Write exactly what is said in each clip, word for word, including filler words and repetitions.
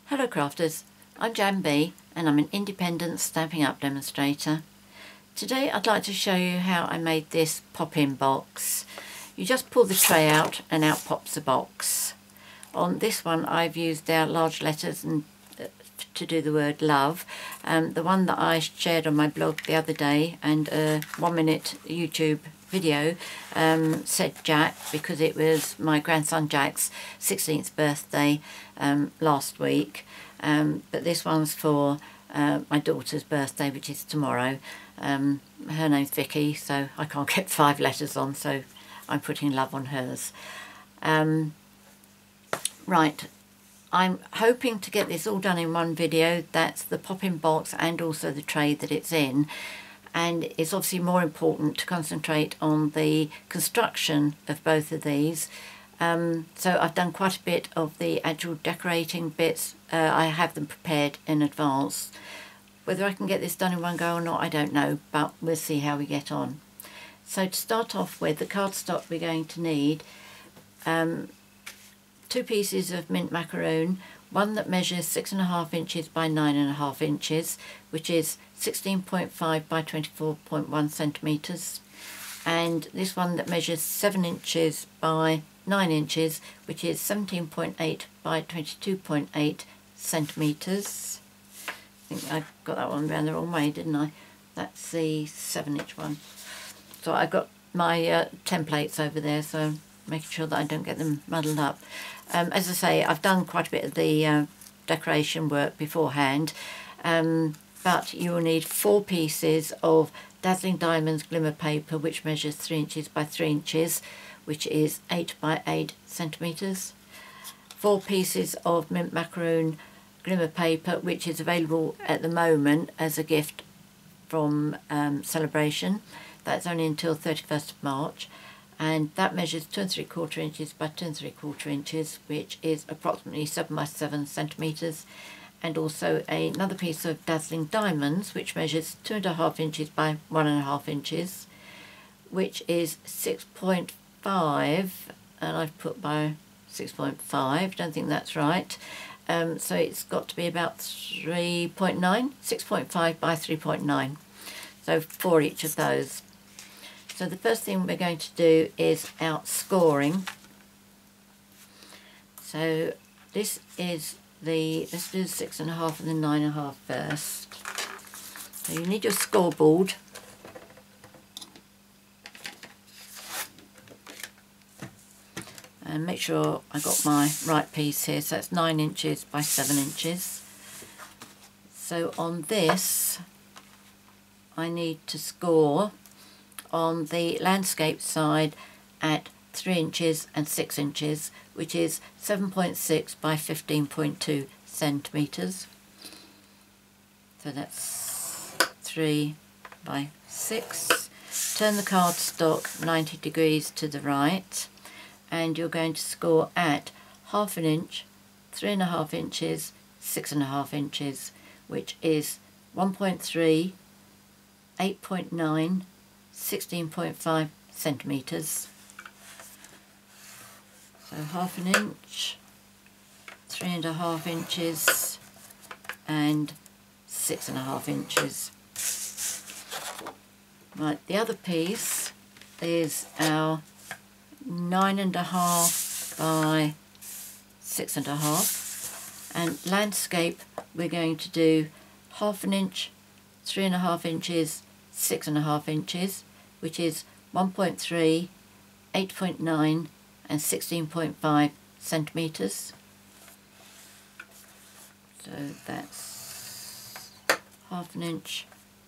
Hello crafters, I'm Jan B and I'm an independent Stampin' Up demonstrator. Today I'd like to show you how I made this pop-in box. You just pull the tray out and out pops the box. On this one I've used our large letters and uh, to do the word love. Um, the one that I shared on my blog the other day and a one minute YouTube video um, said Jack because it was my grandson Jack's sixteenth birthday um, last week, um, but this one's for uh, my daughter's birthday, which is tomorrow. Um, her name's Vicky, so I can't get five letters on, so I'm putting love on hers. Um, right, I'm hoping to get this all done in one video. That's the pop-in box and also the tray that it's in. And it's obviously more important to concentrate on the construction of both of these. Um, so I've done quite a bit of the actual decorating bits. Uh, I have them prepared in advance. Whether I can get this done in one go or not, I don't know, but we'll see how we get on. So to start off with, the cardstock we're going to need, um, two pieces of mint macaroon, one that measures six and a half inches by nine and a half inches, which is sixteen point five by twenty-four point one centimeters, and this one that measures seven inches by nine inches, which is seventeen point eight by twenty-two point eight centimeters. I think I got that one round the wrong way, didn't I? That's the seven inch one. So I've got my uh, templates over there, so making sure that I don't get them muddled up. Um, as I say, I've done quite a bit of the uh, decoration work beforehand, um, but you will need four pieces of Dazzling Diamonds glimmer paper, which measures three inches by three inches, which is eight by eight centimetres. Four pieces of mint macaroon glimmer paper, which is available at the moment as a gift from um, Celebration. That's only until thirty-first of March. And that measures two and three quarter inches by two and three quarter inches, which is approximately seven by seven centimetres. And also another piece of Dazzling Diamonds, which measures two and a half inches by one and a half inches, which is six point five, and I've put by six point five, don't think that's right. Um, so it's got to be about three point nine, six point five by three point nine. So for each of those. So the first thing we're going to do is outscoring. So this is the, let's do the six and a half and the nine and a half first. So you need your scoreboard. And make sure I got my right piece here. So it's nine inches by seven inches. So on this, I need to score on the landscape side at three inches and six inches, which is seven point six by fifteen point two centimetres. So that's three by six. Turn the cardstock ninety degrees to the right, and you're going to score at half an inch, three and a half inches, six and a half inches, which is one point three, eight point nine, sixteen point five centimetres. So half an inch, three and a half inches, and six and a half inches. Right, the other piece is our nine and a half by six and a half, and landscape we're going to do half an inch, three and a half inches, six and a half inches, which is one point three, eight point nine and sixteen point five centimetres. So that's half an inch,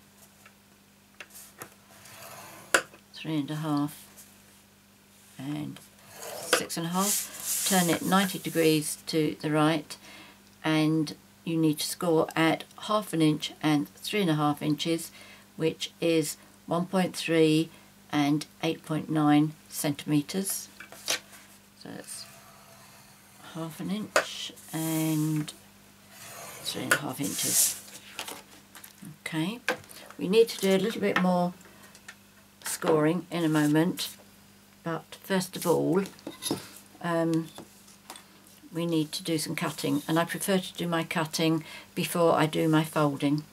three and a half and six and a half. Turn it ninety degrees to the right, and you need to score at half an inch and three and a half inches, which is one point three and eight point nine centimetres. So that's half an inch and three and a half inches. Okay, we need to do a little bit more scoring in a moment, but first of all, um, we need to do some cutting, and I prefer to do my cutting before I do my folding.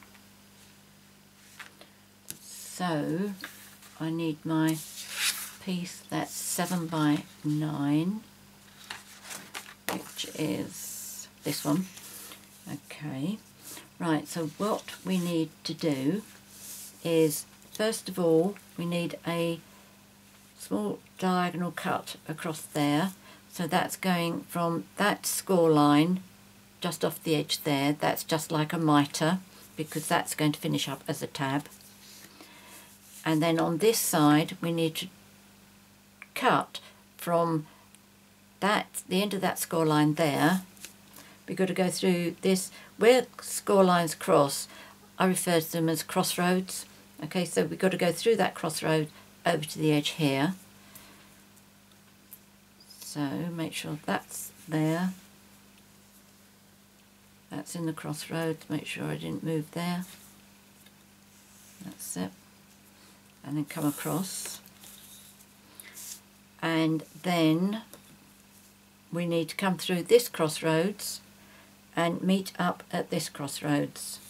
So I need my piece that's seven by nine, which is this one. Okay, right, so what we need to do is, first of all, we need a small diagonal cut across there. So that's going from that score line just off the edge there. That's just like a mitre, because that's going to finish up as a tab. And then on this side we need to cut from that, the end of that score line there. We've got to go through this, where score lines cross, I refer to them as crossroads. Okay, so we've got to go through that crossroad over to the edge here. So make sure that's there. That's in the crossroads, make sure I didn't move there. That's it. And then come across. And then we need to come through this crossroads and meet up at this crossroads.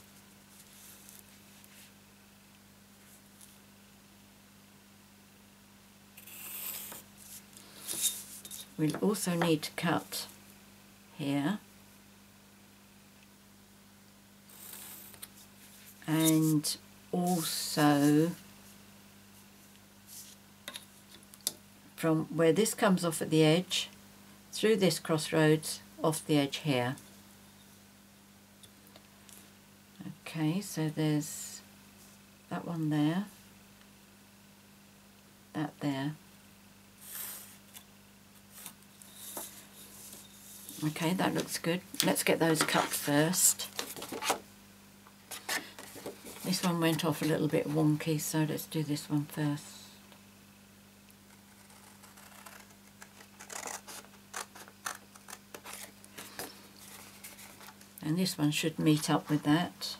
We'll also need to cut here, and also from where this comes off at the edge, through this crossroads, off the edge here. Okay, so there's that one there, that there. Okay, that looks good. Let's get those cut first. This one went off a little bit wonky, so let's do this one first. And this one should meet up with that.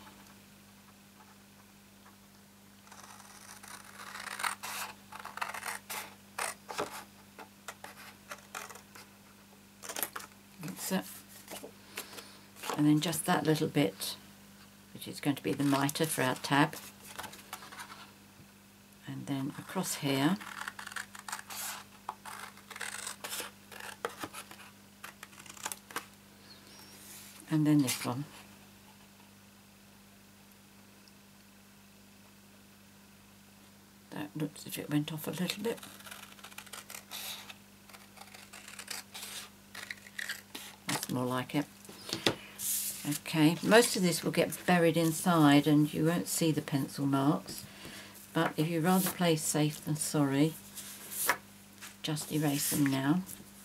That's it. And then just that little bit, which is going to be the mitre for our tab. And then across here. And then this one. That looks as if it went off a little bit. That's more like it. Okay, most of this will get buried inside and you won't see the pencil marks, but if you'd rather play safe than sorry, just erase them now.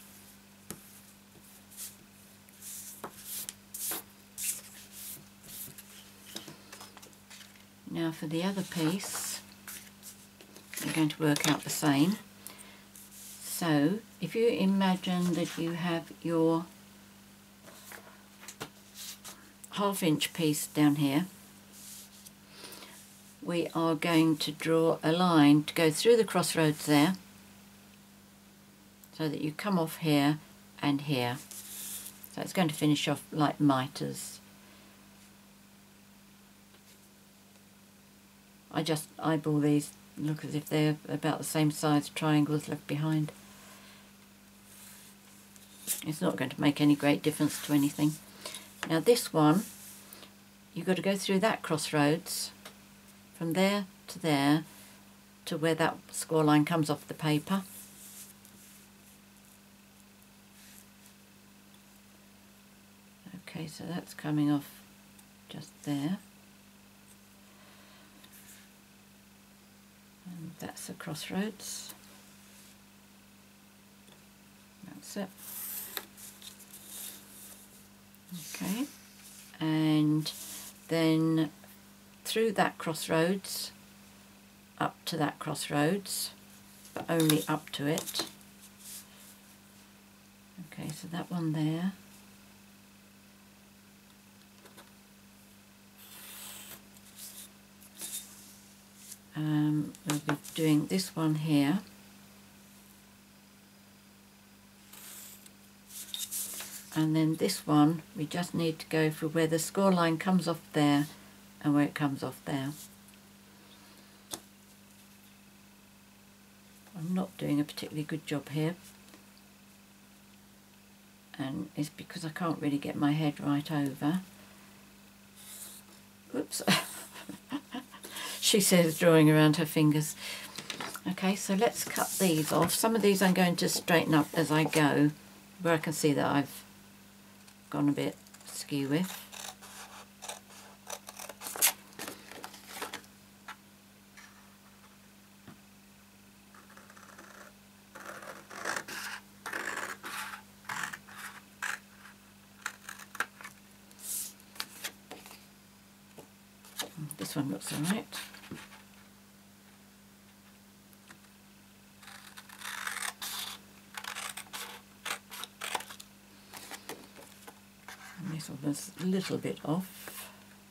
Now for the other piece, you're going to work out the same. So if you imagine that you have your half inch piece down here, we are going to draw a line to go through the crossroads there, so that you come off here and here. So it's going to finish off like mitres. I just eyeball these, look as if they're about the same size triangles left behind. It's not going to make any great difference to anything. Now this one, you've got to go through that crossroads, from there to there, to where that score line comes off the paper. Okay, so that's coming off just there. And that's the crossroads. That's it. Okay, and then through that crossroads, up to that crossroads, but only up to it. Okay, so that one there. Um, we'll be doing this one here. And then this one, we just need to go for where the score line comes off there and where it comes off there. I'm not doing a particularly good job here, and it's because I can't really get my head right over. Oops. She says, drawing around her fingers. Okay, so let's cut these off. Some of these I'm going to straighten up as I go, where I can see that I've gone a bit skew with. This one looks alright. And this one was a little bit off.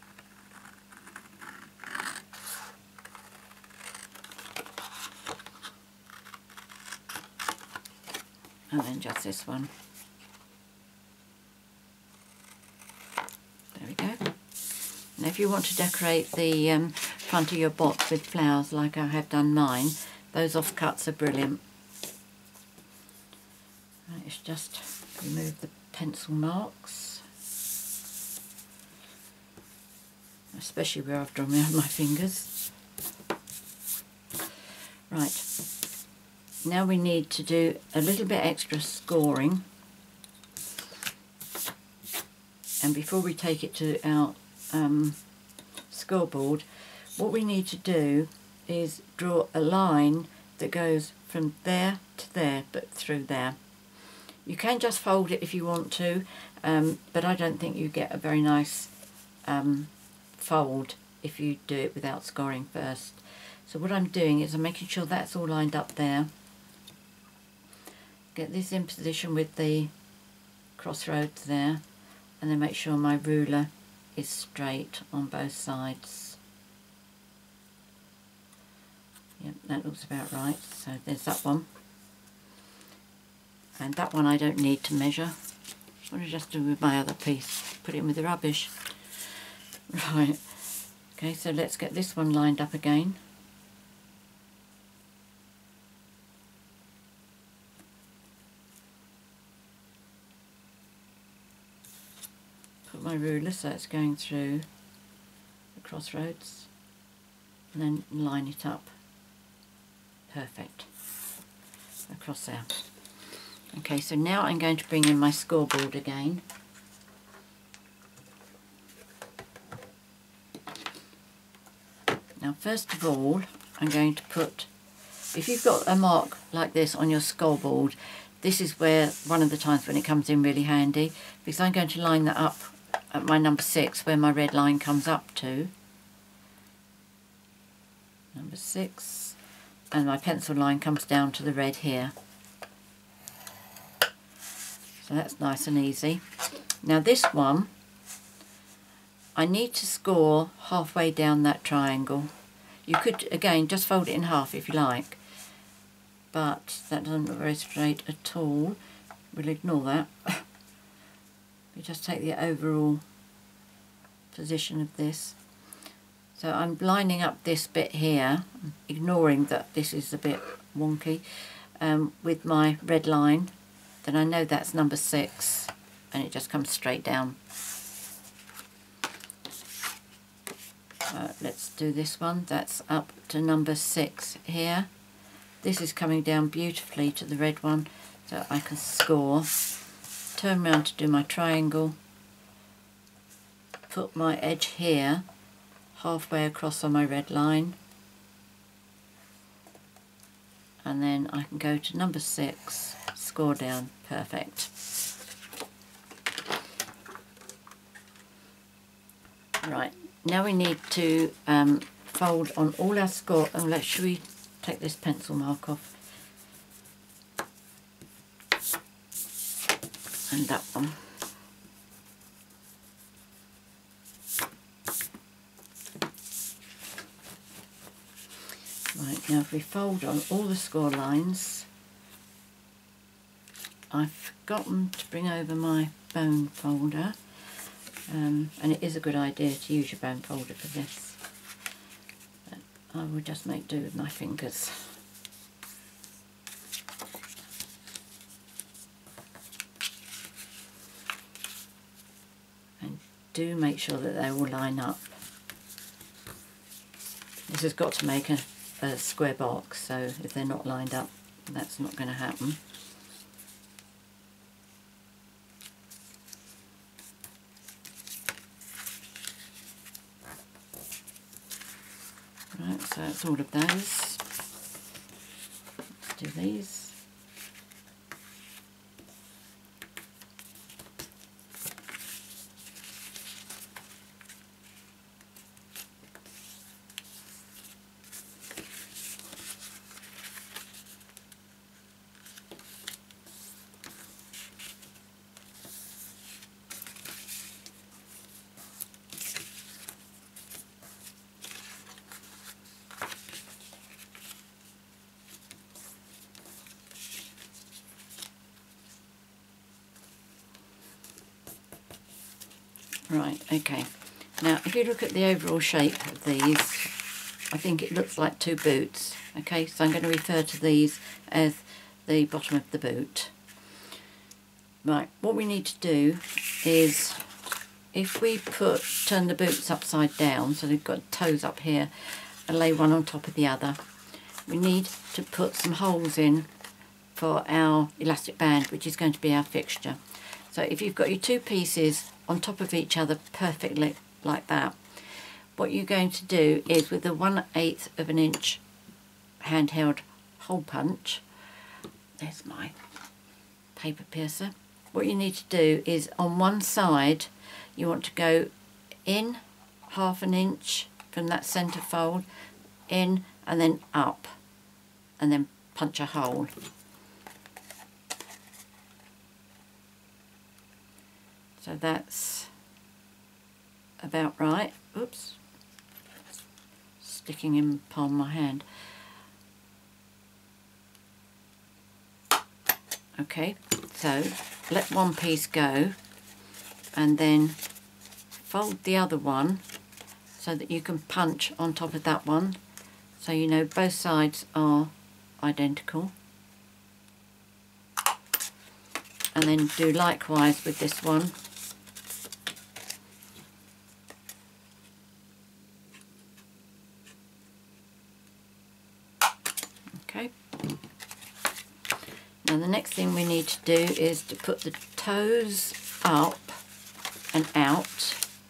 And then just this one. There we go. Now if you want to decorate the um, front of your box with flowers like I have done mine, those offcuts are brilliant. Right, let's just remove the pencil marks, especially where I've drawn out my fingers. Right, now we need to do a little bit extra scoring, and before we take it to our um, scoreboard, what we need to do is draw a line that goes from there to there but through there. You can just fold it if you want to, um, but I don't think you get a very nice um, fold if you do it without scoring first. So what I'm doing is I'm making sure that's all lined up there. Get this in position with the crossroads there, and then make sure my ruler is straight on both sides. Yep, that looks about right. So there's that one. And that one I don't need to measure. What did I just do with my other piece? Put it in with the rubbish. Right. Okay, so let's get this one lined up again. Put my ruler so it's going through the crossroads, and then line it up. Perfect. Across there. Okay, so now I'm going to bring in my scoreboard again. Now first of all, I'm going to put, if you've got a mark like this on your scoreboard, this is where one of the times when it comes in really handy, because I'm going to line that up at my number six where my red line comes up to. Number six, and my pencil line comes down to the red here. So that's nice and easy. Now this one, I need to score halfway down that triangle. You could, again, just fold it in half if you like, but that doesn't look very straight at all. We'll ignore that. We just take the overall position of this. So I'm lining up this bit here, ignoring that this is a bit wonky, um, with my red line. Then I know that's number six, and it just comes straight down. Uh, let's do this one. That's up to number six here. This is coming down beautifully to the red one, so I can score. Turn around to do my triangle. Put my edge here, halfway across on my red line. And then I can go to number six, score down. Perfect. Right, now we need to um, fold on all our score. Oh, let's, should we take this pencil mark off? And that one. Right, now if we fold on all the score lines, I've forgotten to bring over my bone folder, um, and it is a good idea to use your bone folder for this. But I will just make do with my fingers. And do make sure that they all line up. This has got to make a, a square box, so if they're not lined up, that's not going to happen. Right, so that's all of those. Let's do these. Right, okay. Now, if you look at the overall shape of these, I think it looks like two boots. Okay, so I'm going to refer to these as the bottom of the boot. Right, what we need to do is, if we put turn the boots upside down, so they've got toes up here, and lay one on top of the other, we need to put some holes in for our elastic band, which is going to be our fixture. So if you've got your two pieces on top of each other perfectly like that, what you're going to do is, with the one eighth of an inch handheld hole punch, there's my paper piercer, what you need to do is, on one side you want to go in half an inch from that centre fold, in and then up, and then punch a hole. So that's about right. Oops, sticking in palm of my hand. Okay, so let one piece go and then fold the other one so that you can punch on top of that one, so you know both sides are identical. And then do likewise with this one. Okay. Now the next thing we need to do is to put the toes up and out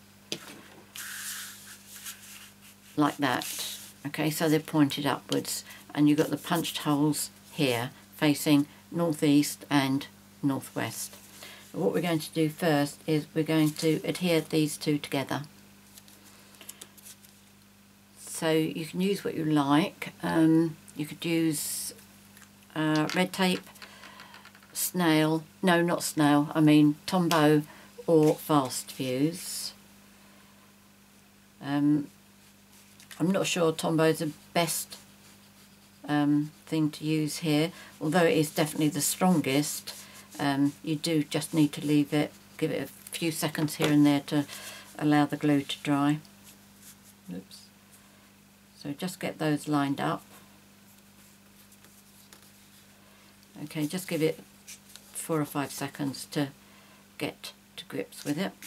like that. Okay, so they're pointed upwards, and you've got the punched holes here facing northeast and northwest. What we're going to do first is we're going to adhere these two together. So you can use what you like. Um, you could use uh, red tape, snail, no not snail, I mean Tombow or fast fuse. Um, I'm not sure Tombow is the best um, thing to use here, although it is definitely the strongest. Um, you do just need to leave it, give it a few seconds here and there to allow the glue to dry. Oops. So just get those lined up. Okay, just give it four or five seconds to get to grips with it.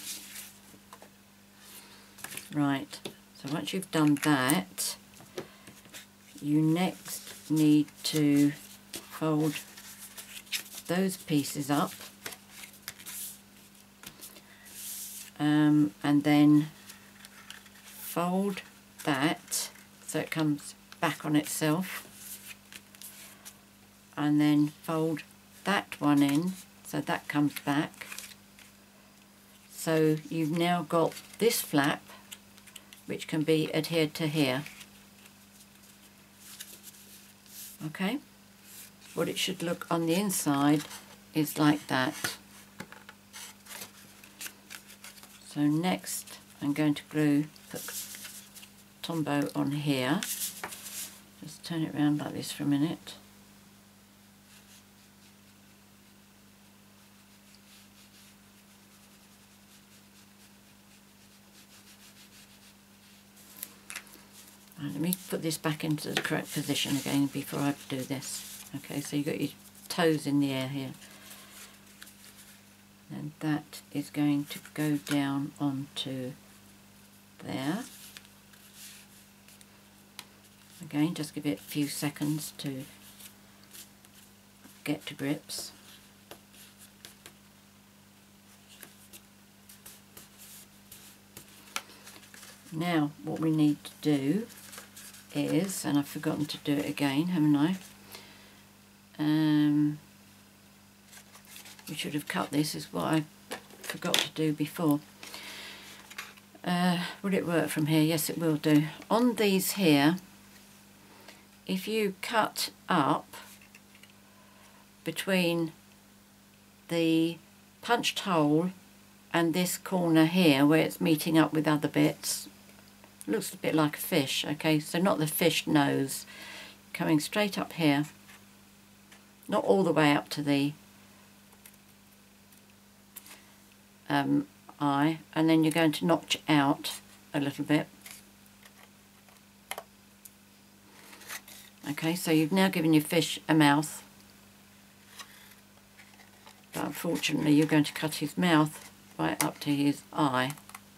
Right, so once you've done that, you next need to fold those pieces up, um, and then fold that so it comes back on itself, and then fold that one in so that comes back. So you've now got this flap which can be adhered to here. Okay, what it should look on the inside is like that. So next I'm going to glue, put Tombow on here. Just turn it around like this for a minute. Right, let me put this back into the correct position again before I do this. Okay, so you've got your toes in the air here. And that is going to go down onto there. Again, just give it a few seconds to get to grips. Now what we need to do is, and I've forgotten to do it again, haven't I? Um, we should have cut this, is what I forgot to do before. Uh, will it work from here? Yes, it will do. On these here, if you cut up between the punched hole and this corner here where it's meeting up with other bits, looks a bit like a fish. Okay, so not the fish nose, coming straight up here, not all the way up to the um, eye, and then you're going to notch out a little bit. Okay, so you've now given your fish a mouth, but unfortunately you're going to cut his mouth right up to his eye.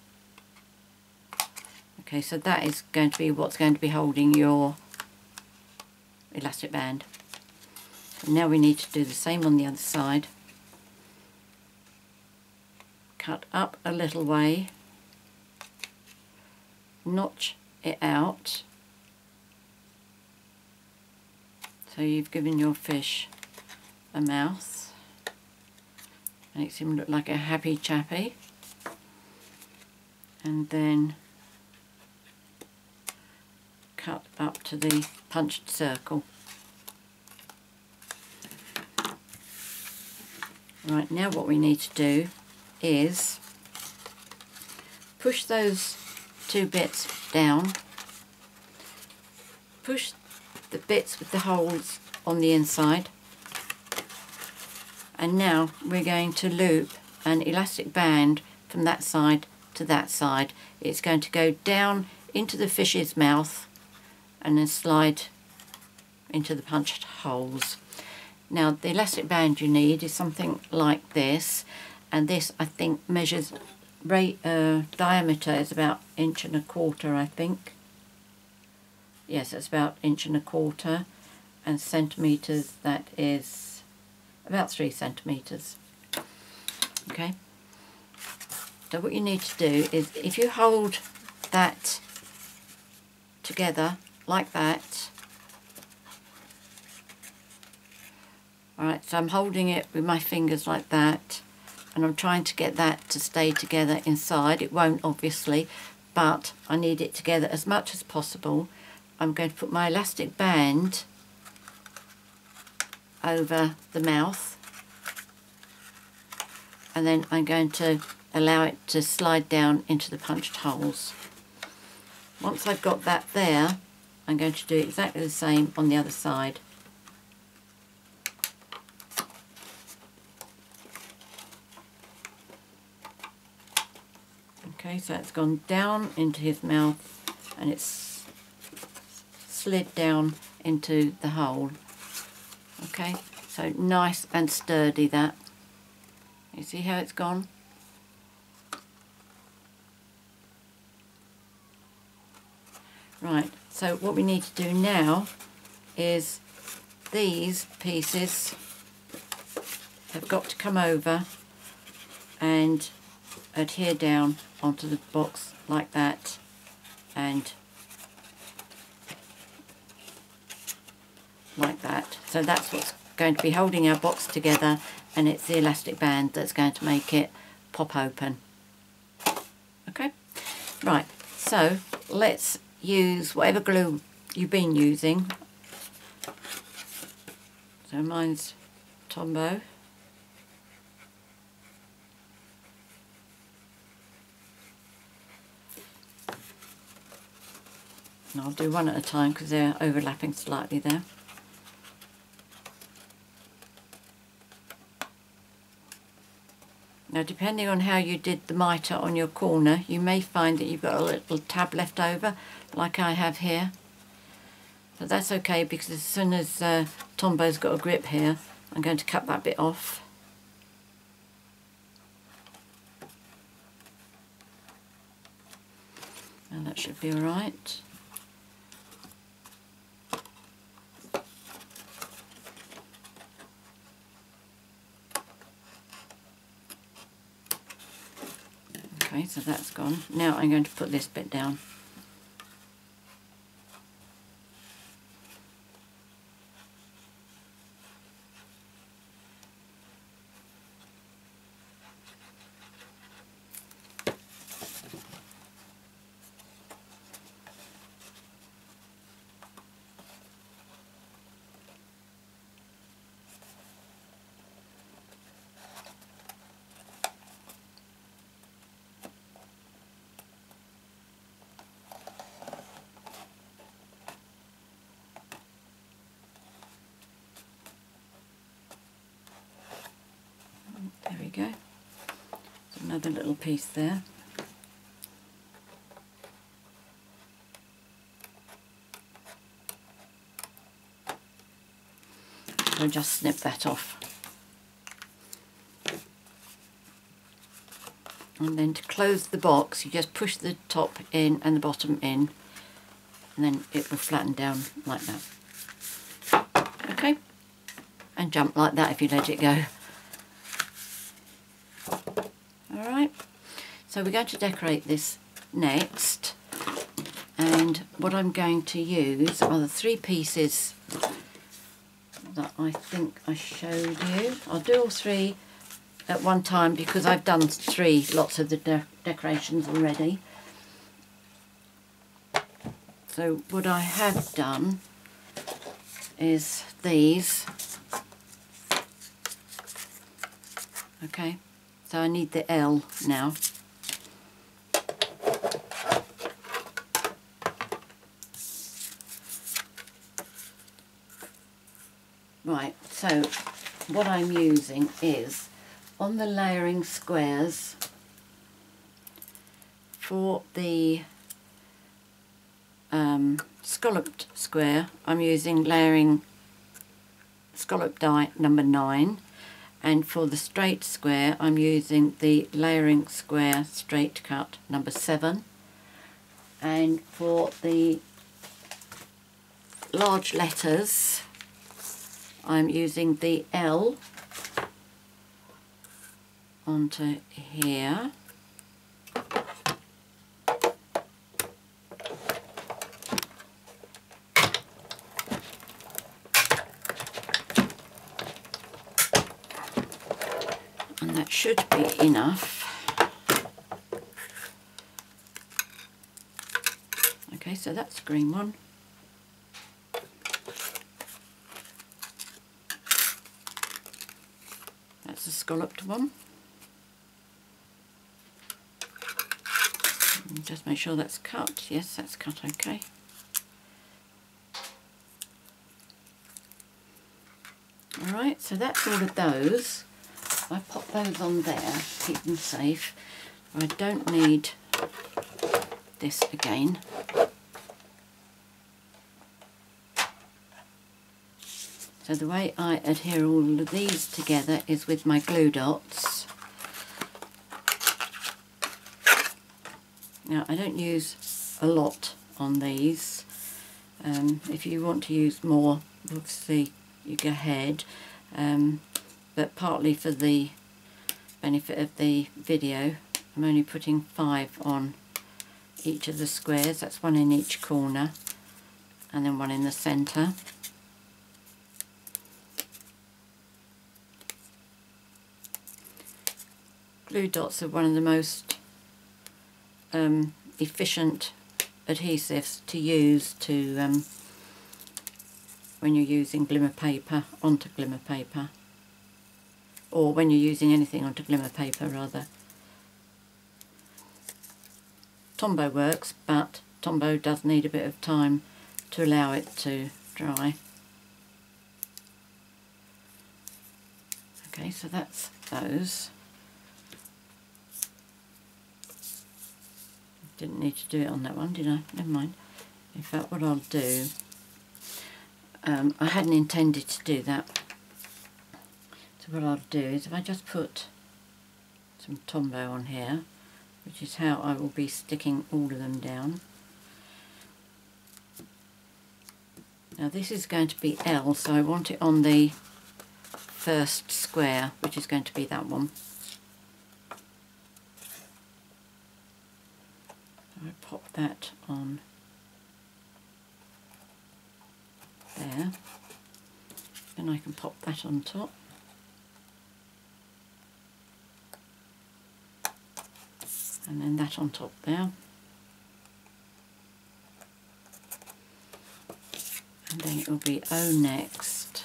Okay, so that is going to be what's going to be holding your elastic band. And now we need to do the same on the other side. Cut up a little way, notch it out, so you've given your fish a mouth. Makes him look like a happy chappy. And then cut up to the punched circle. Right, now what we need to do is push those two bits down, push the bits with the holes on the inside, and now we're going to loop an elastic band from that side to that side. It's going to go down into the fish's mouth and then slide into the punched holes. Now the elastic band you need is something like this, and this I think measures rate, uh, diameter is about inch and a quarter, I think. Yes, it's about inch and a quarter, and centimetres, that is about three centimetres. Okay, so what you need to do is, if you hold that together like that, alright, so I'm holding it with my fingers like that, and I'm trying to get that to stay together inside. It won't, obviously, but I need it together as much as possible. I'm going to put my elastic band over the mouth, and then I'm going to allow it to slide down into the punched holes. Once I've got that there, I'm going to do exactly the same on the other side. Okay, so it's gone down into his mouth and it's slid down into the hole. Okay, so nice and sturdy that. You see how it's gone? Right, so what we need to do now is these pieces have got to come over and adhere down onto the box like that, and like that. So that's what's going to be holding our box together, and it's the elastic band that's going to make it pop open. Okay, right, so let's use whatever glue you've been using. So mine's Tombow. And I'll do one at a time because they're overlapping slightly there. Now Now, depending on how you did the mitre on your corner, you may find that you've got a little tab left over, like I have here. But that's okay, because as soon as uh, Tombo's got a grip here, I'm going to cut that bit off. And that should be alright. Okay, so that's gone. Now I'm going to put this bit down. There we go. There's another little piece there. So just snip that off. And then to close the box, you just push the top in and the bottom in, and then it will flatten down like that. Okay? And jump like that if you let it go. Alright, so we're going to decorate this next, and what I'm going to use are the three pieces that I think I showed you. I'll do all three at one time because I've done three lots of the de decorations already. So what I have done is these. Okay, so I need the L now. Right, so what I'm using is on the layering squares for the um, scalloped square, I'm using layering scallop die number nine, and for the straight square I'm using the layering square straight cut number seven, and for the large letters I'm using the L onto here, and that should be enough. Okay, so that's the green one. That's the scalloped one. And just make sure that's cut. Yes, that's cut okay. Alright, so that's all of those. I pop those on there, keep them safe. I don't need this again. So the way I adhere all of these together is with my glue dots. Now I don't use a lot on these. Um, if you want to use more, obviously you go ahead. Um, but partly for the benefit of the video, I'm only putting five on each of the squares. That's one in each corner and then one in the centre. Glue dots are one of the most um, efficient adhesives to use to um, when you're using glimmer paper onto glimmer paper, or when you're using anything onto glimmer paper rather. Tombow works, but Tombow does need a bit of time to allow it to dry. Okay, so that's those. Didn't need to do it on that one, did I? Never mind. In fact, what I'll do, um, I hadn't intended to do that. So what I'll do is if I just put some Tombow on here, which is how I will be sticking all of them down. Now this is going to be L, so I want it on the first square, which is going to be that one. I pop that on there, then I can pop that on top. And then that on top there. And then it will be O next.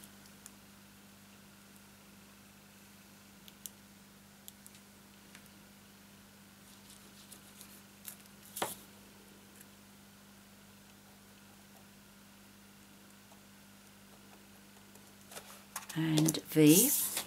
And V.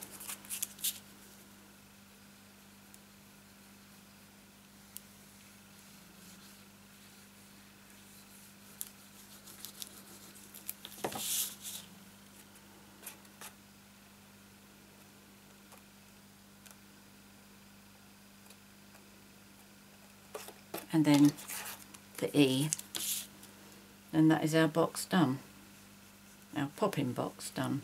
And then the E, and that is our box done, our popping box done.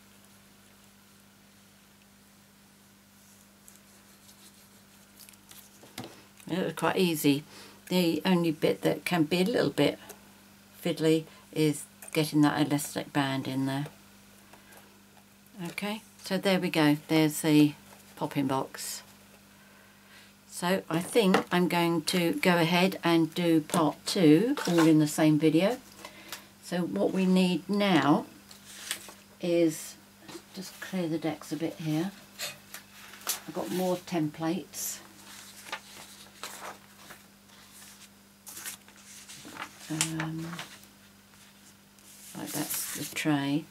It was quite easy. The only bit that can be a little bit fiddly is getting that elastic band in there. Okay, so there we go, there's the popping box. So I think I'm going to go ahead and do part two, all in the same video. So what we need now is, just clear the decks a bit here. I've got more templates. Um, like that's the tray.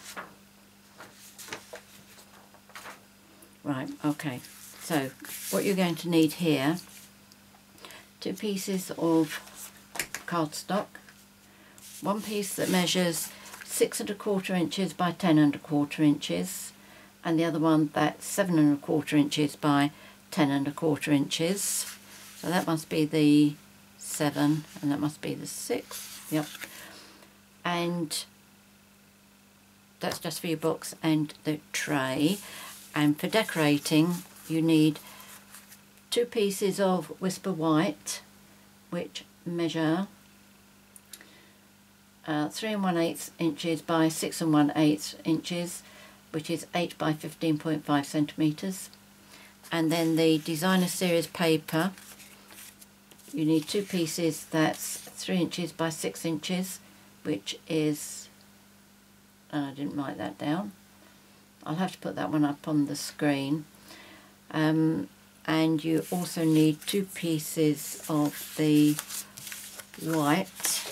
Right, okay. So what you're going to need here, two pieces of cardstock, one piece that measures six and a quarter inches by ten and a quarter inches, and the other one that's seven and a quarter inches by ten and a quarter inches. So that must be the seven, and that must be the six. Yep. And that's just for your box and the tray. And for decorating, you need two pieces of Whisper White, which measure uh, three and one eighth inches by six and one eighth inches, which is eight by fifteen point five centimeters. And then the Designer Series paper, you need two pieces that's three inches by six inches, which is, uh, I didn't write that down. I'll have to put that one up on the screen. Um, and you also need two pieces of the white,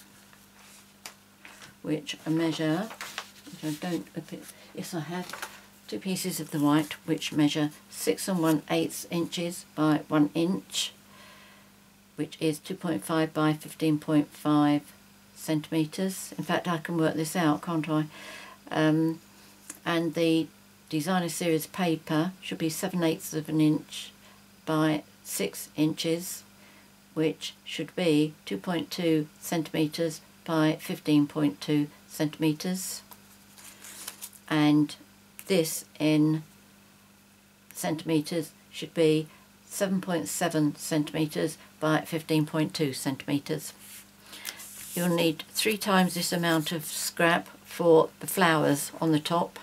which I measure, which I don't, yes I have, two pieces of the white which measure six and one eighth inches by one inch, which is two point five by fifteen point five centimeters. In fact, I can work this out, can't I? Um, and the Designer Series paper should be seven eighths of an inch by six inches, which should be two point two centimeters by fifteen point two centimeters. And this in centimeters should be seven point seven centimeters by fifteen point two centimeters. You'll need three times this amount of scrap for the flowers on the top.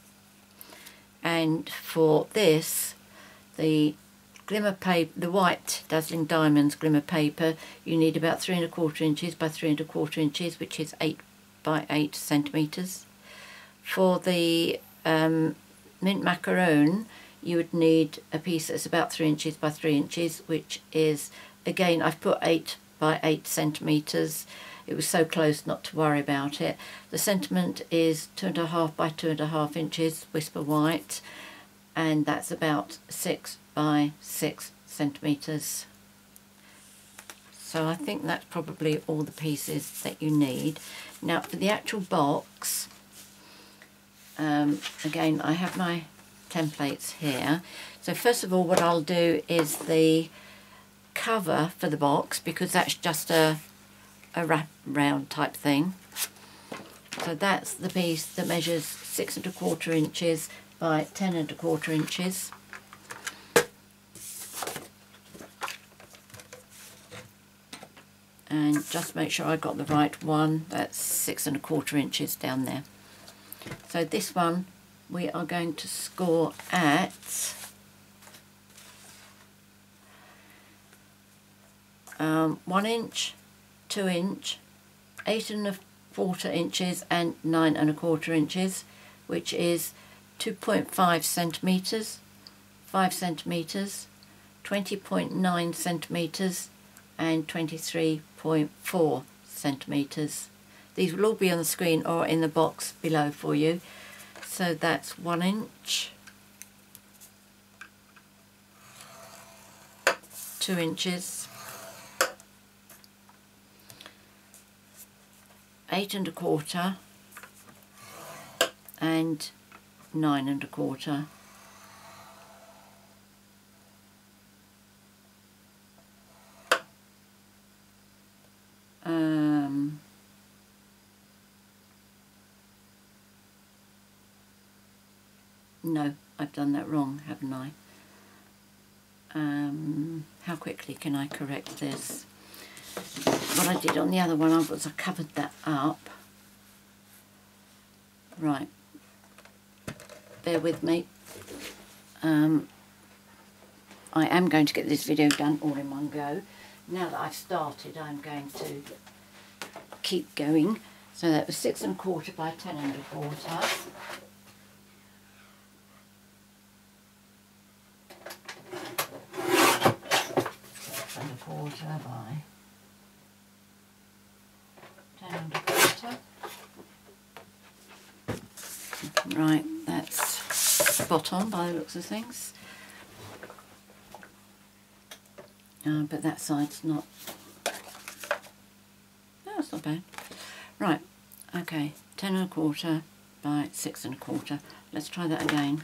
And for this, the glimmer paper, the white Dazzling Diamonds glimmer paper, you need about three and a quarter inches by three and a quarter inches, which is eight by eight centimeters. For the um, mint macaron, you would need a piece that's about three inches by three inches, which is, again, I've put eight by eight centimeters. It was so close not to worry about it. The sentiment is two and a half by two and a half inches, Whisper White, and that's about six by six centimeters. So I think that's probably all the pieces that you need. Now for the actual box, um, again I have my templates here. So first of all what I'll do is the cover for the box, because that's just a, a wrap round type thing. So that's the piece that measures six and a quarter inches by ten and a quarter inches. And just make sure I got the right one. That's six and a quarter inches down there. So this one we are going to score at um, one inch, two inch, eight and a quarter inches and nine and a quarter inches, which is two point five centimeters, five centimeters, twenty point nine centimeters, and twenty-three point four centimeters. These will all be on the screen or in the box below for you. So that's one inch, two inches, eight and a quarter, and nine and a quarter. Um, no, I've done that wrong, haven't I? Um, how quickly can I correct this? What I did on the other one was I covered that up. Right, bear with me. Um, I am going to get this video done all in one go. Now that I've started, I'm going to keep going. So that was six and a quarter by ten and a quarter. Six and a quarter by ten and a quarter. Right, that's spot on by the looks of things. Uh, but that side's not, no, it's not bad. Right, okay, ten and a quarter by six and a quarter. Let's try that again.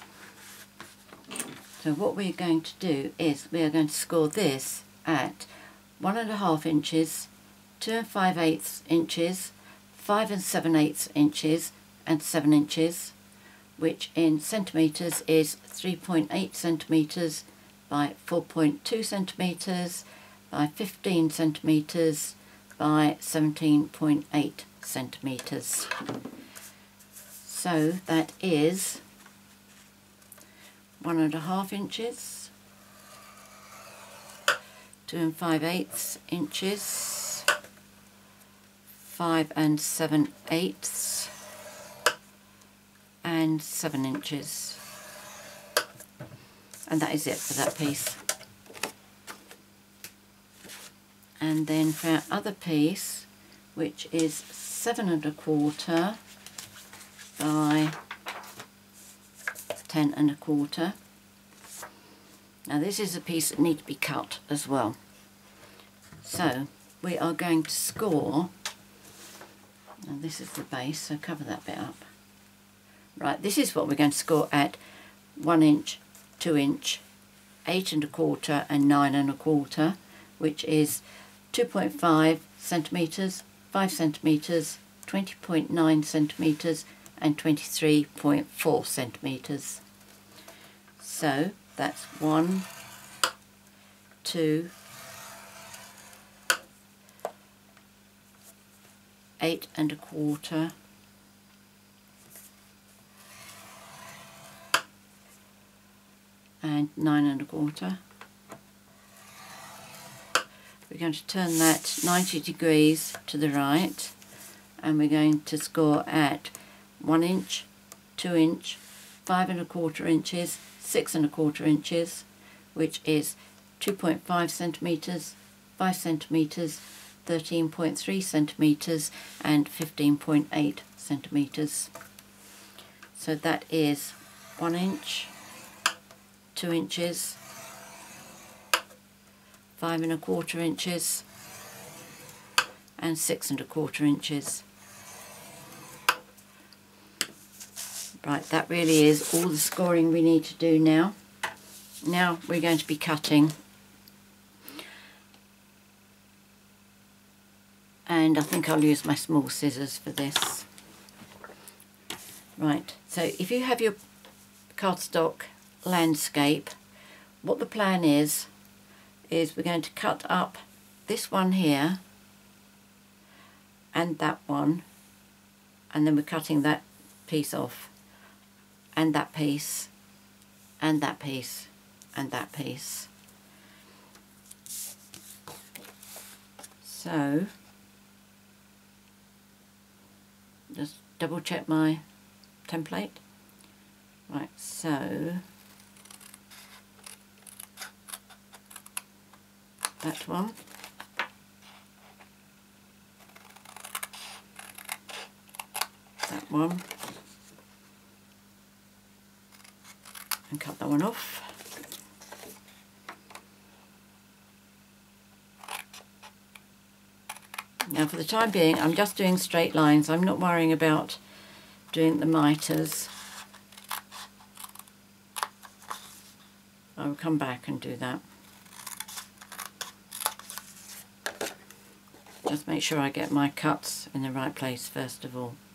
So what we're going to do is we are going to score this at one and a half inches, two and five eighths inches, five and seven eighths inches, and seven inches, which in centimetres is three point eight centimetres by four point two centimetres by fifteen centimetres by seventeen point eight centimetres. So that is one and a half inches, two and five eighths inches, five and seven eighths, and seven inches. And that is it for that piece. And then for our other piece, which is seven and a quarter by ten and a quarter. Now this is a piece that needs to be cut as well. So we are going to score, and this is the base, so cover that bit up. Right, this is what we're going to score at one inch, two inch, eight and a quarter and nine and a quarter, which is two point five centimetres, five centimetres, twenty point nine centimetres and twenty-three point four centimetres. So that's one, two, eight and a quarter, and nine and a quarter. We're going to turn that ninety degrees to the right, and we're going to score at one inch, two inch, five and a quarter inches, six and a quarter inches, which is two point five centimetres, five centimetres, thirteen point three centimetres, and fifteen point eight centimetres. So that is one inch, two inches, five and a quarter inches, and six and a quarter inches. Right, that really is all the scoring we need to do now. Now we're going to be cutting. And I think I'll use my small scissors for this. Right, so if you have your cardstock landscape, what the plan is, is we're going to cut up this one here and that one, and then we're cutting that piece off, and that piece, and that piece, and that piece. So, just double check my template. Right, so that one, that one, and cut that one off. Now for the time being I'm just doing straight lines. I'm not worrying about doing the miters. I'll come back and do that. Just make sure I get my cuts in the right place first of all.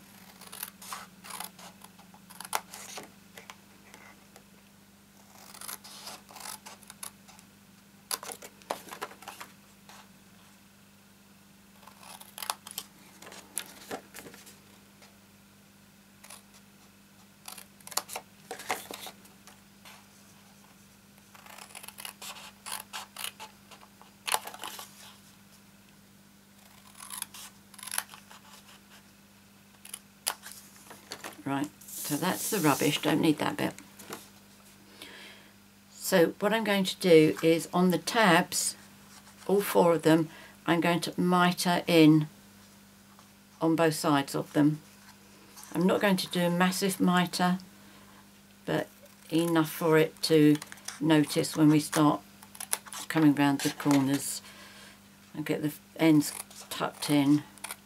Right, so that's the rubbish, don't need that bit. So what I'm going to do is on the tabs, all four of them, I'm going to miter in on both sides of them. I'm not going to do a massive miter, but enough for it to notice when we start coming round the corners and get the ends tucked in.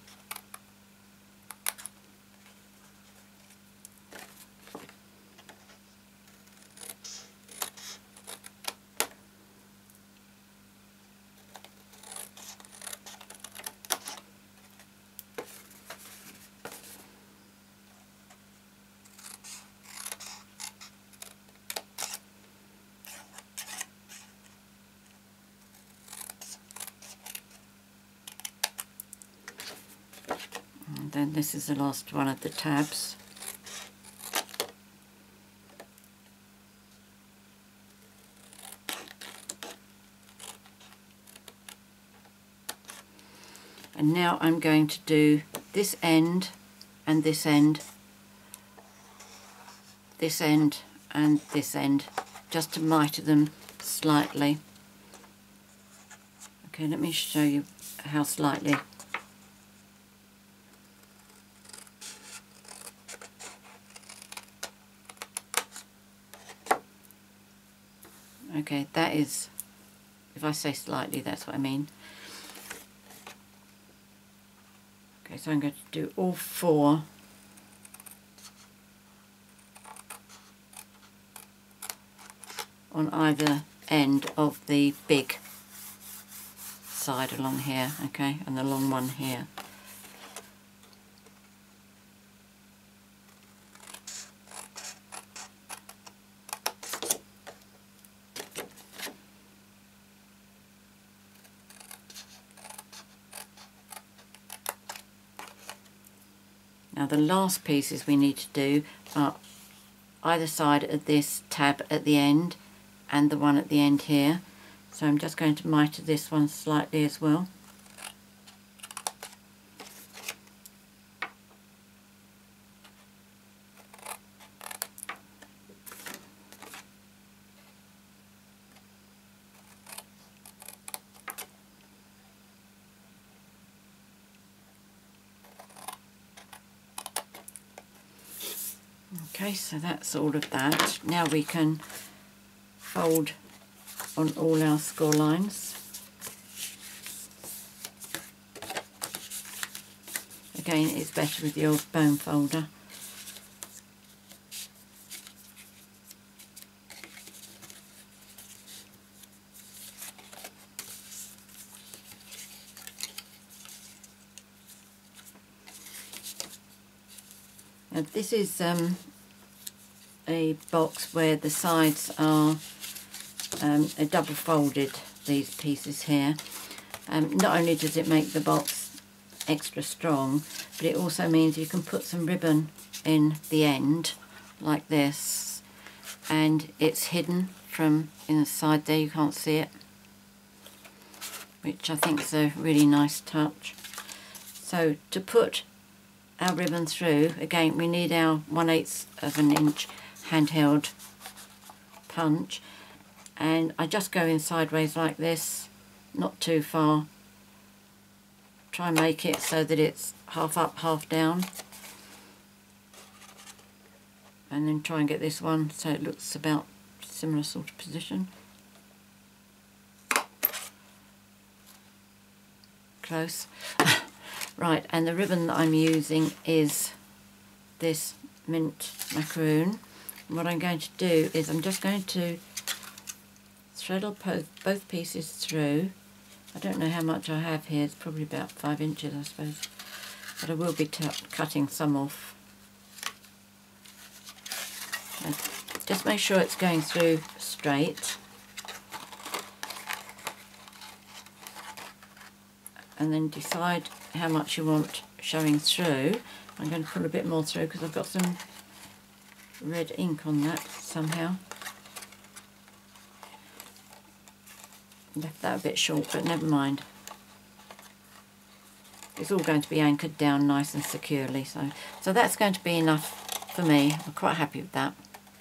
And then this is the last one of the tabs. And now I'm going to do this end and this end, this end and this end, just to miter them slightly. Okay, let me show you how slightly. Okay, that is, if I say slightly, that's what I mean. Okay, so I'm going to do all four. On either end of the big side along here, okay, and the long one here. Now the last pieces we need to do are either side of this tab at the end and the one at the end here. So I'm just going to miter this one slightly as well. Okay, so that's all of that. Now we can fold on all our score lines. again, it's better with your bone folder. Now this is um, a box where the sides are um, a double folded, these pieces here. Um, not only does it make the box extra strong, but it also means you can put some ribbon in the end like this, and it's hidden from inside there, you can't see it, which I think is a really nice touch. So to put our ribbon through, again we need our one eighth of an inch handheld punch, and I just go in sideways like this, not too far. Try and make it so that it's half up, half down, and then try and get this one so it looks about similar sort of position. Close. Right, and the ribbon that I'm using is this mint macaroon. And what I'm going to do is I'm just going to thread both pieces through. I don't know how much I have here, it's probably about five inches I suppose, but I will be cutting some off. And just make sure it's going through straight, and then decide how much you want showing through. I'm going to put a bit more through because I've got some red ink on that somehow. Left that a bit short, but never mind. It's all going to be anchored down nice and securely, so so that's going to be enough for me. I'm quite happy with that.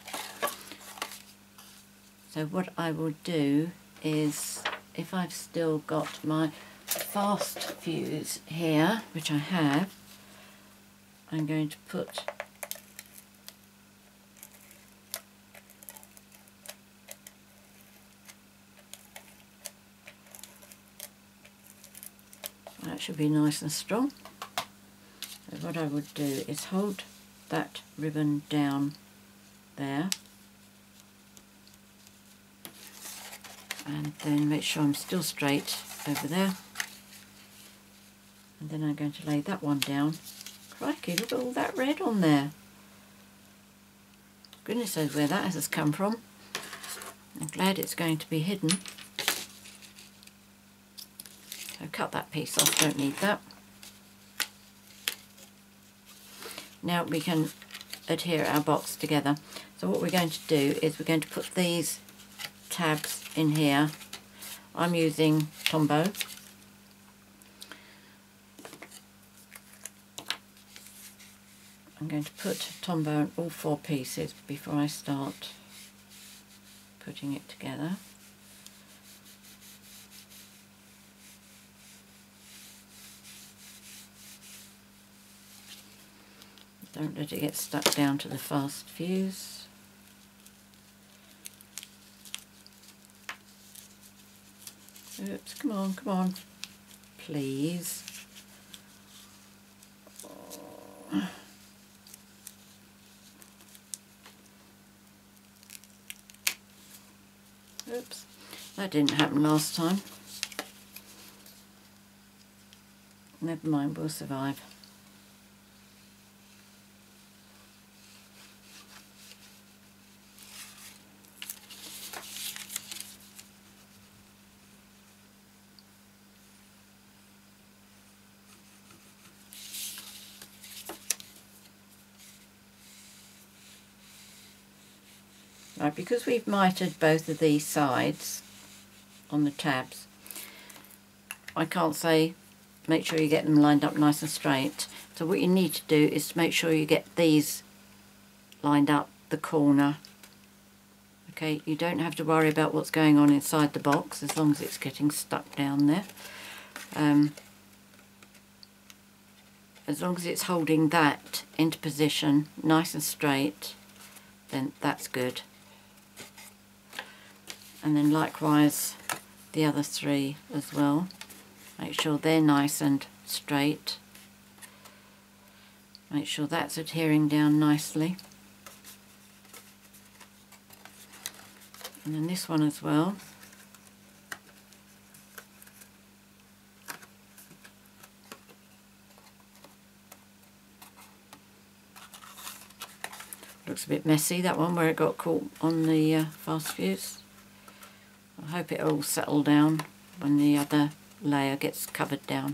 So what I will do is, if I've still got my fast fuse here, which I have, I'm going to put that should be nice and strong. So what I would do is hold that ribbon down there, and then make sure I'm still straight over there, and then I'm going to lay that one down. Crikey, look at all that red on there. Goodness knows where that has come from. I'm glad it's going to be hidden. So cut that piece off, don't need that. Now we can adhere our box together. So what we're going to do is we're going to put these tabs in here. I'm using Tombow. I'm going to put Tombow on all four pieces before I start putting it together. Don't let it get stuck down to the fast fuse. Oops, come on, come on, please. Oh. Oops, that didn't happen last time. Never mind, we'll survive. Right, because we've mitered both of these sides on the tabs, I can't say make sure you get them lined up nice and straight. So what you need to do is to make sure you get these lined up the corner. Okay, you don't have to worry about what's going on inside the box as long as it's getting stuck down there. Um, as long as it's holding that into position nice and straight, then that's good. And then likewise the other three as well. Make sure they're nice and straight. Make sure that's adhering down nicely. And then this one as well. Looks a bit messy, that one, where it got caught on the uh, fast fuse. I hope it'll all settle down when the other layer gets covered down.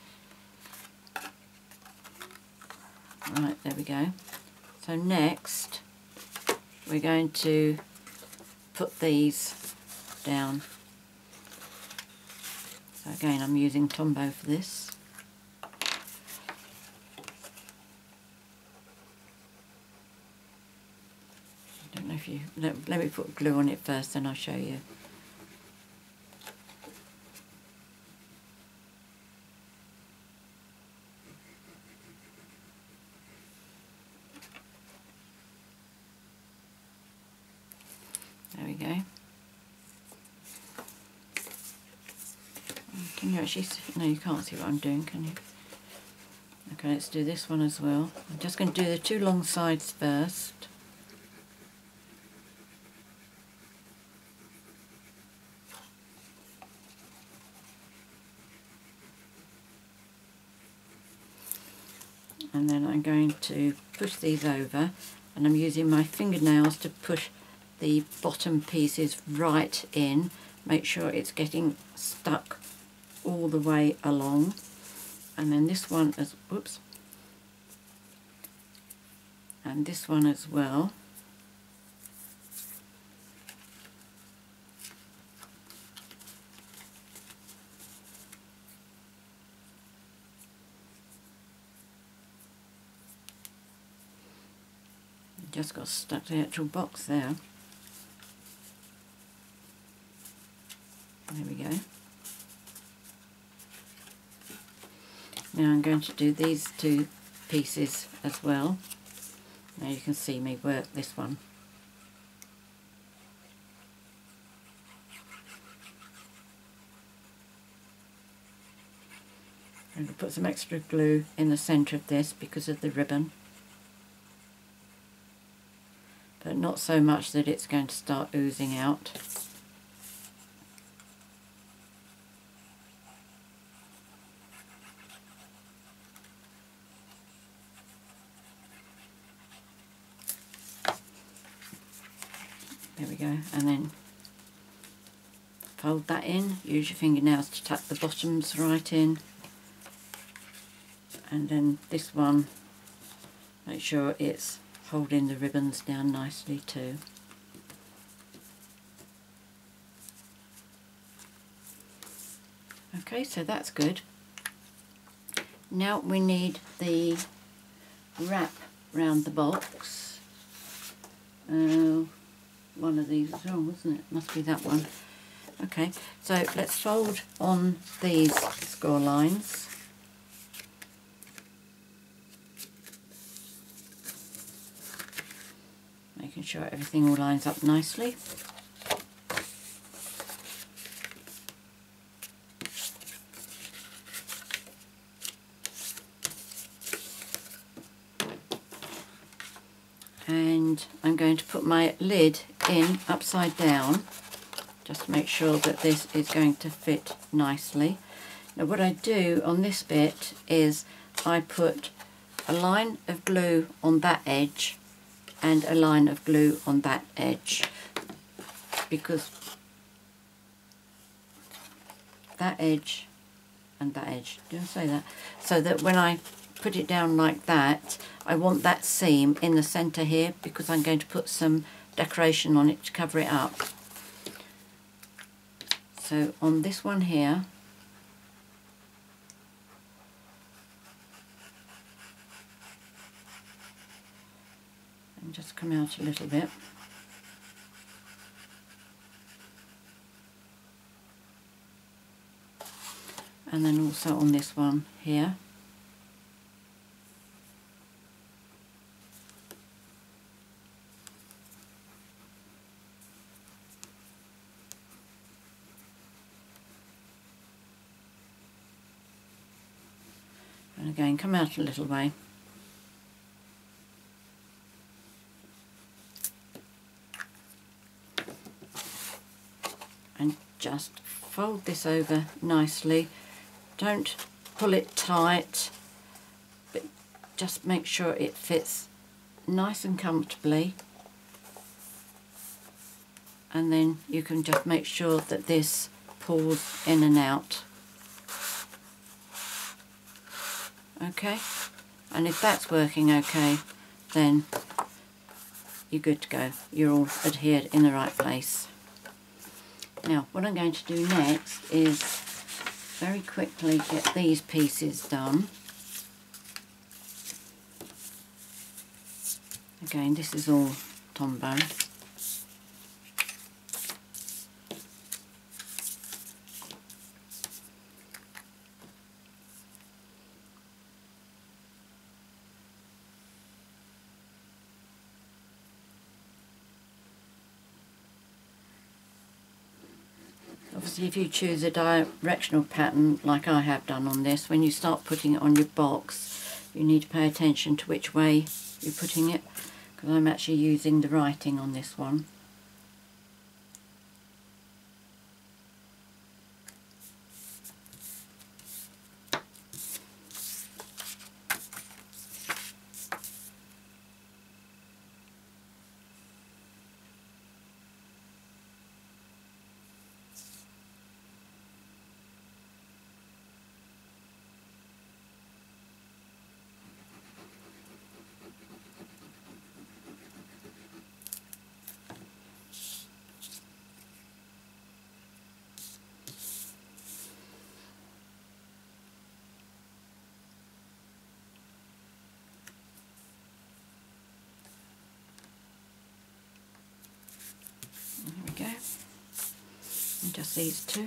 Right, there we go. So next we're going to put these down. So again, I'm using Tombow for this. I don't know if you... Let, let me put glue on it first, then I'll show you. There we go. Can you actually see? No, you can't see what I'm doing, can you? Okay, let's do this one as well. I'm just going to do the two long sides first. And then I'm going to push these over, and I'm using my fingernails to push the bottom pieces right in. Make sure it's getting stuck all the way along. And then this one as whoops and this one as well. Just got stuck to the actual box there. There we go. Now I'm going to do these two pieces as well. Now you can see me work this one. I'm going to put some extra glue in the centre of this because of the ribbon. But not so much that it's going to start oozing out. There we go, and then fold that in, use your fingernails to tuck the bottoms right in, and then this one, make sure it's holding the ribbons down nicely too. Okay, so that's good. Now we need the wrap round the box. Uh, one of these is wrong, wasn't it? Must be that one. Okay, so let's fold on these score lines. Making sure everything all lines up nicely. And I'm going to put my lid in upside down just to make sure that this is going to fit nicely. Now what I do on this bit is I put a line of glue on that edge and a line of glue on that edge, because that edge and that edge, did I say that? So that when I put it down like that, I want that seam in the centre here because I'm going to put some decoration on it to cover it up. So on this one here, and just come out a little bit. And then also on this one here. And again, come out a little way. just fold this over nicely. Don't pull it tight, but just make sure it fits nice and comfortably, and then you can just make sure that this pulls in and out. Okay, and if that's working okay, then you're good to go. You're all adhered in the right place. Now what I'm going to do next is very quickly get these pieces done. Again, this is all Tombow. Obviously, if you choose a directional pattern like I have done on this, when you start putting it on your box, you need to pay attention to which way you're putting it, because I'm actually using the writing on this one. There we go. And just these two.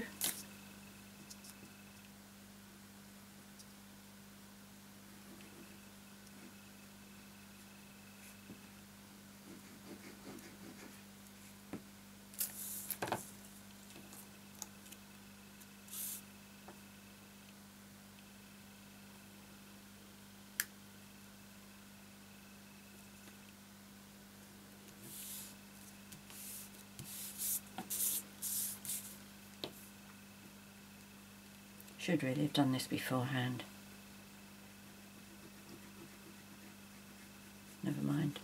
Should really have done this beforehand. Never mind.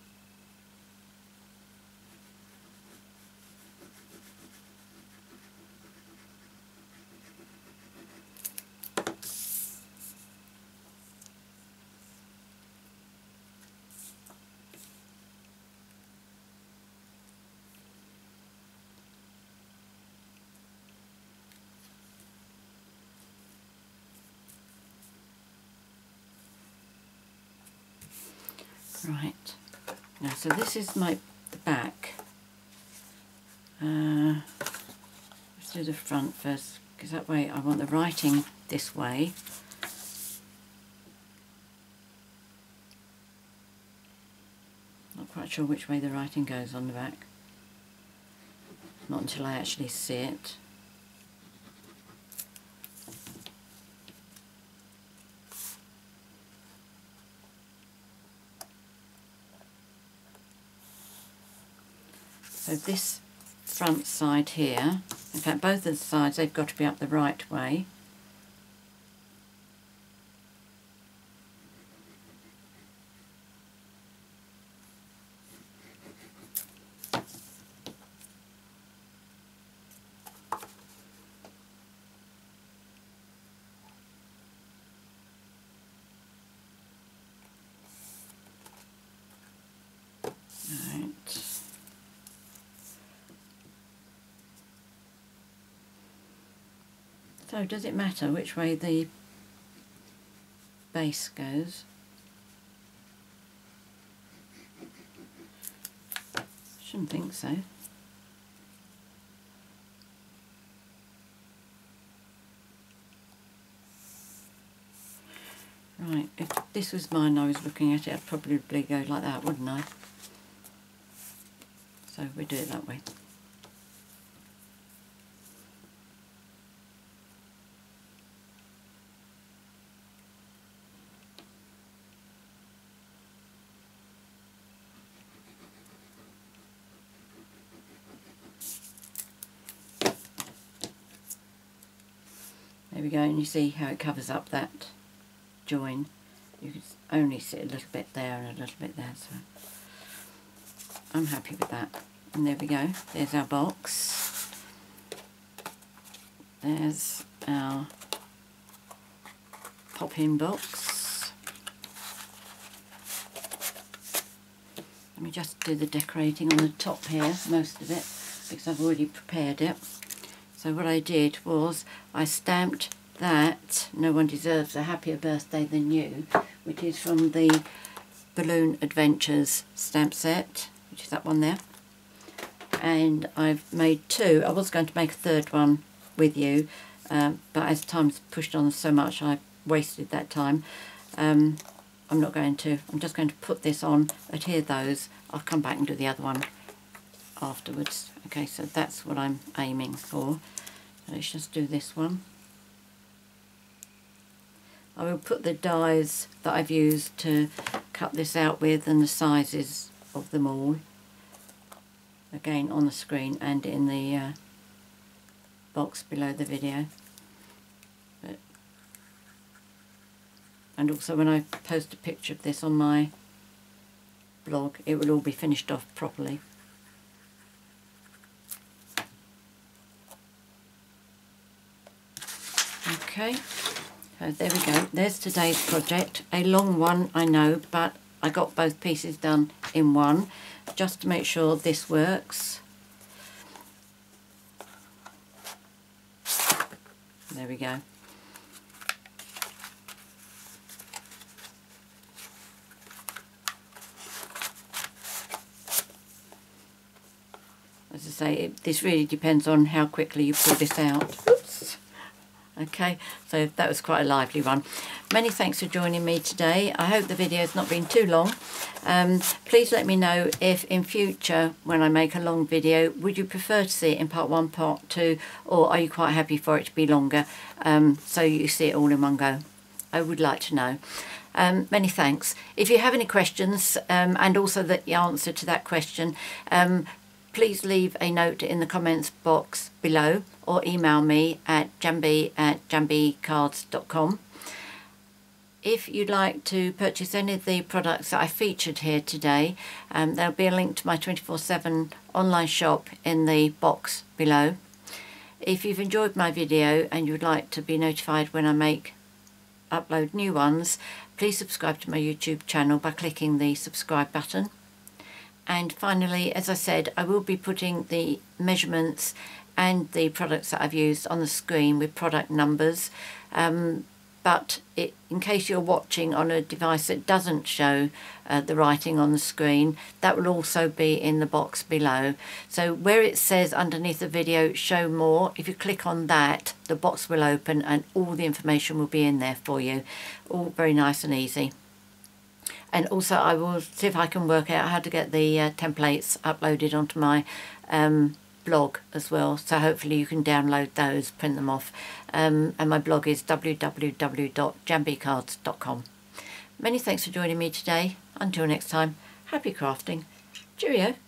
Right, now so this is my the back. Uh, let's do the front first, because that way I want the writing this way. Not quite sure which way the writing goes on the back. Not until I actually see it. So this front side here, in fact both of the sides, they've got to be up the right way. Right. So does it matter which way the base goes? Shouldn't think so. Right, if this was mine, I was looking at it, I'd probably go like that, wouldn't I? So we do it that way. There we go, and you see how it covers up that join. You can only see a little bit there and a little bit there, so I'm happy with that. And there we go, there's our box. There's our pop-in box. Let me just do the decorating on the top here, most of it, because I've already prepared it. So what I did was I stamped that No One Deserves a Happier Birthday Than You, which is from the Balloon Adventures stamp set, which is that one there. And I've made two. I was going to make a third one with you, um, but as time's pushed on so much, I wasted that time. Um, I'm not going to. I'm just going to put this on, adhere those. I'll come back and do the other one afterwards. Okay, so that's what I'm aiming for. So let's just do this one. I will put the dies that I've used to cut this out with and the sizes of them all again on the screen and in the uh, box below the video. But, and also when I post a picture of this on my blog, it will all be finished off properly. Okay, so there we go. There's today's project. A long one, I know, but I got both pieces done in one just to make sure this works. There we go. As I say, it, this really depends on how quickly you pull this out. Oops. Okay, so that was quite a lively one. Many thanks for joining me today. I hope the video has not been too long. Um, please let me know if in future, when I make a long video, would you prefer to see it in part one, part two, or are you quite happy for it to be longer, um, so you see it all in one go? I would like to know. Um, many thanks. If you have any questions, um, and also the answer to that question, um, please leave a note in the comments box below or email me at jambi at jambicards dot com. If you'd like to purchase any of the products that I featured here today, um, there'll be a link to my twenty-four seven online shop in the box below. If you've enjoyed my video and you'd like to be notified when I make upload new ones, please subscribe to my YouTube channel by clicking the subscribe button. And finally, as I said, I will be putting the measurements and the products that I've used on the screen with product numbers. Um, but it, in case you're watching on a device that doesn't show uh, the writing on the screen, that will also be in the box below. So where it says underneath the video, show more, if you click on that, the box will open and all the information will be in there for you. All very nice and easy. And also I will see if I can work out how to get the uh, templates uploaded onto my um, blog as well. So hopefully you can download those, print them off. Um, and my blog is w w w dot jambicards dot com. Many thanks for joining me today. Until next time, happy crafting. Cheerio.